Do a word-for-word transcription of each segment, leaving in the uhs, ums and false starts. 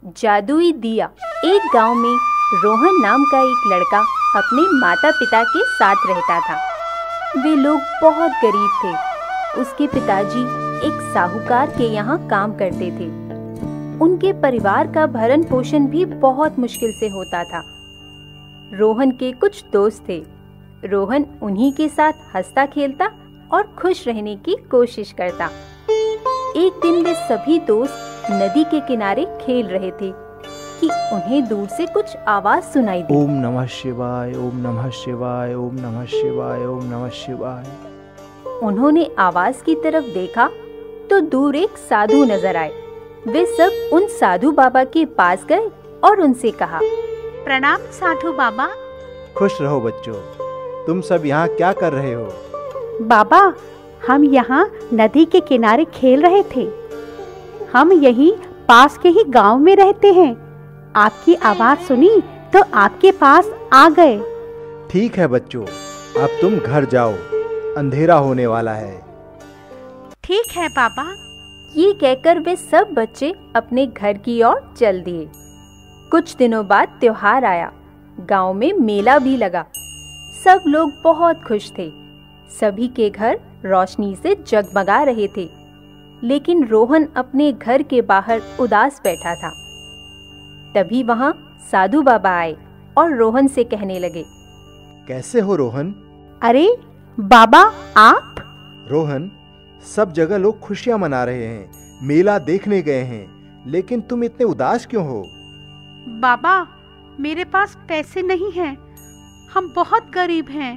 जादुई दिया। एक गांव में रोहन नाम का एक लड़का अपने माता पिता के साथ रहता था। वे लोग बहुत गरीब थे। उसके पिताजी एक साहूकार के यहाँ काम करते थे। उनके परिवार का भरण पोषण भी बहुत मुश्किल से होता था। रोहन के कुछ दोस्त थे। रोहन उन्हीं के साथ हंसता खेलता और खुश रहने की कोशिश करता। एक दिन वे सभी दोस्त नदी के किनारे खेल रहे थे कि उन्हें दूर से कुछ आवाज सुनाई दी। ओम नमः शिवाय, ओम नमः शिवाय, ओम नमः शिवाय, ओम नमः शिवाय। उन्होंने आवाज की तरफ देखा तो दूर एक साधु नजर आए। वे सब उन साधु बाबा के पास गए और उनसे कहा, प्रणाम साधु बाबा। खुश रहो बच्चों, तुम सब यहाँ क्या कर रहे हो? बाबा, हम यहाँ नदी के किनारे खेल रहे थे। हम यहीं पास के ही गांव में रहते हैं। आपकी आवाज सुनी तो आपके पास आ गए। ठीक है बच्चों, अब तुम घर जाओ, अंधेरा होने वाला है। ठीक है बाबा। ये कहकर वे सब बच्चे अपने घर की ओर चल दिए। कुछ दिनों बाद त्योहार आया। गांव में मेला भी लगा। सब लोग बहुत खुश थे। सभी के घर रोशनी से जगमगा रहे थे। लेकिन रोहन अपने घर के बाहर उदास बैठा था। तभी वहां साधु बाबा आए और रोहन से कहने लगे, कैसे हो रोहन? अरे बाबा, आप? रोहन, सब जगह लोग खुशियां मना रहे हैं, मेला देखने गए हैं, लेकिन तुम इतने उदास क्यों हो? बाबा, मेरे पास पैसे नहीं हैं। हम बहुत गरीब हैं।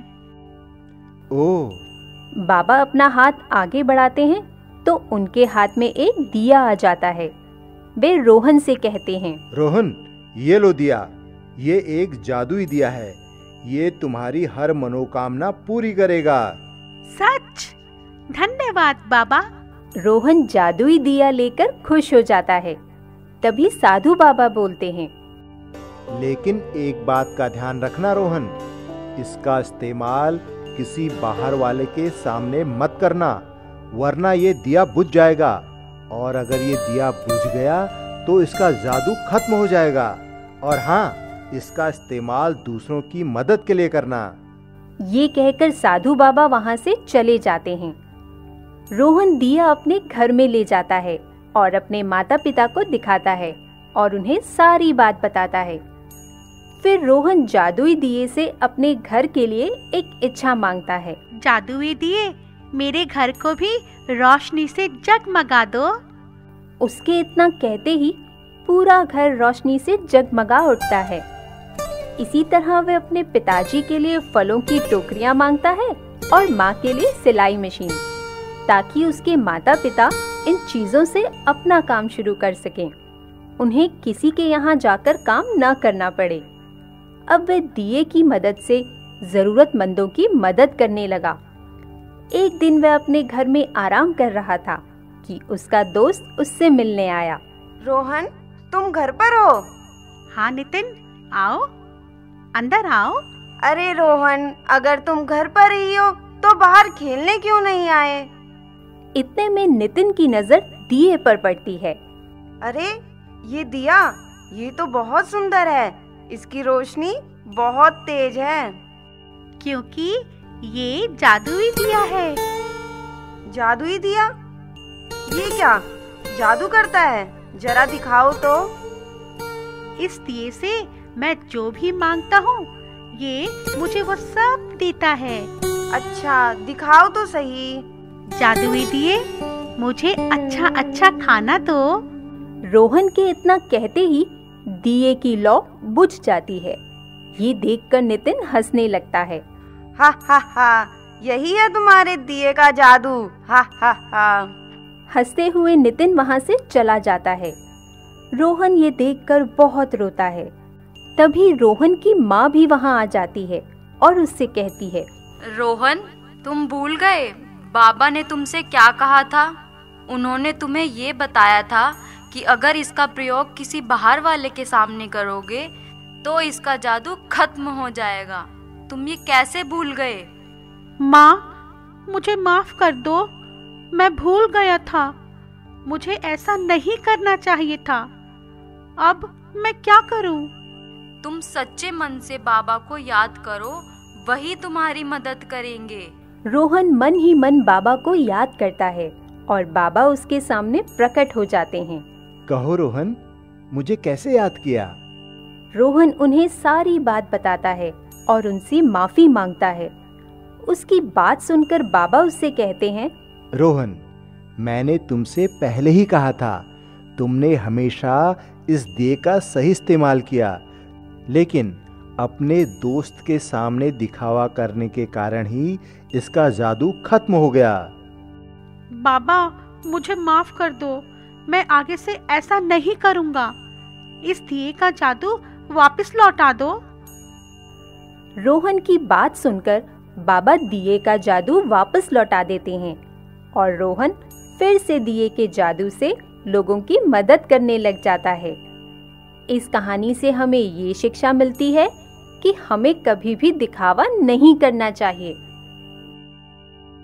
ओह। बाबा अपना हाथ आगे बढ़ाते हैं तो उनके हाथ में एक दिया आ जाता है। वे रोहन से कहते हैं, रोहन, ये लो दिया। ये एक जादुई दिया है। ये तुम्हारी हर मनोकामना पूरी करेगा। सच? धन्यवाद बाबा। रोहन जादुई दिया लेकर खुश हो जाता है। तभी साधु बाबा बोलते हैं, लेकिन एक बात का ध्यान रखना रोहन, इसका इस्तेमाल किसी बाहर वाले के सामने मत करना, वरना ये दिया बुझ जाएगा। और अगर ये दिया बुझ गया तो इसका जादू खत्म हो जाएगा। और हाँ, इसका इस्तेमाल दूसरों की मदद के लिए करना। ये कहकर साधु बाबा वहां से चले जाते हैं। रोहन दिया अपने घर में ले जाता है और अपने माता पिता को दिखाता है और उन्हें सारी बात बताता है। फिर रोहन जादुई दिए से अपने घर के लिए एक इच्छा मांगता है। जादुई दिए, मेरे घर को भी रोशनी से जगमगा दो। उसके इतना कहते ही पूरा घर रोशनी से जगमगा उठता है। इसी तरह वे अपने पिताजी के लिए फलों की टोकरियां मांगता है और माँ के लिए सिलाई मशीन, ताकि उसके माता पिता इन चीजों से अपना काम शुरू कर सकें। उन्हें किसी के यहाँ जाकर काम न करना पड़े। अब वह दिए की मदद से जरूरतमंदों की मदद करने लगा। एक दिन वह अपने घर में आराम कर रहा था कि उसका दोस्त उससे मिलने आया। रोहन, तुम घर पर हो? हाँ नितिन, आओ, अंदर आओ। अरे रोहन, अगर तुम घर पर ही हो तो बाहर खेलने क्यों नहीं आए? इतने में नितिन की नजर दिए पर पड़ती है। अरे ये दिया, ये तो बहुत सुंदर है। इसकी रोशनी बहुत तेज है। क्योंकि ये जादुई दिया है। जादुई दिया? ये क्या जादू करता है? जरा दिखाओ तो। इस दिए से मैं जो भी मांगता हूँ, ये मुझे वो सब देता है। अच्छा, दिखाओ तो सही। जादुई दिए, मुझे अच्छा अच्छा खाना दो। रोहन के इतना कहते ही दिए की लौ बुझ जाती है। ये देखकर नितिन हंसने लगता है। हा हा हा, यही है तुम्हारे दिए का जादू। हा हा हा। हंसते हुए नितिन वहां से चला जाता है। रोहन ये देखकर बहुत रोता है। तभी रोहन की माँ भी वहां आ जाती है और उससे कहती है, रोहन, तुम भूल गए बाबा ने तुमसे क्या कहा था? उन्होंने तुम्हें ये बताया था कि अगर इसका प्रयोग किसी बाहर वाले के सामने करोगे तो इसका जादू खत्म हो जाएगा। तुम ये कैसे भूल गए? माँ, मुझे माफ कर दो, मैं भूल गया था। मुझे ऐसा नहीं करना चाहिए था। अब मैं क्या करूं? तुम सच्चे मन से बाबा को याद करो, वही तुम्हारी मदद करेंगे। रोहन मन ही मन बाबा को याद करता है और बाबा उसके सामने प्रकट हो जाते हैं। कहो रोहन, मुझे कैसे याद किया? रोहन उन्हें सारी बात बताता है और उनसे माफी मांगता है। उसकी बात सुनकर बाबा उससे कहते हैं, रोहन, मैंने तुमसे पहले ही कहा था, तुमने हमेशा इस दिए का सही इस्तेमाल किया, लेकिन अपने दोस्त के सामने दिखावा करने के कारण ही इसका जादू खत्म हो गया। बाबा, मुझे माफ कर दो, मैं आगे से ऐसा नहीं करूंगा। इस दिए का जादू वापस लौटा दो। रोहन की बात सुनकर बाबा दिए का जादू वापस लौटा देते हैं और रोहन फिर से दिए के जादू से लोगों की मदद करने लग जाता है। इस कहानी से हमें ये शिक्षा मिलती है कि हमें कभी भी दिखावा नहीं करना चाहिए।